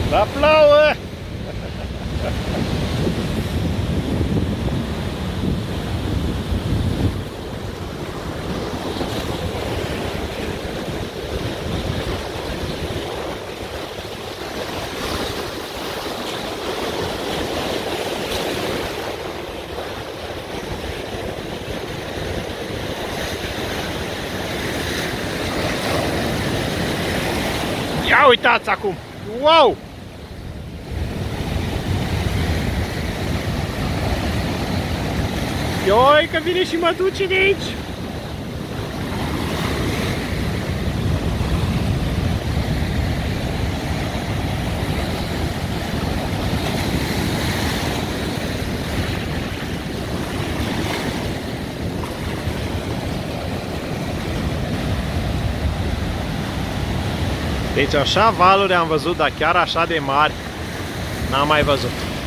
La plouă! Ia uitați acum! Wow! Ioi, că vine și mă duce de aici! Deci așa valuri am văzut, dar chiar așa de mari n-am mai văzut.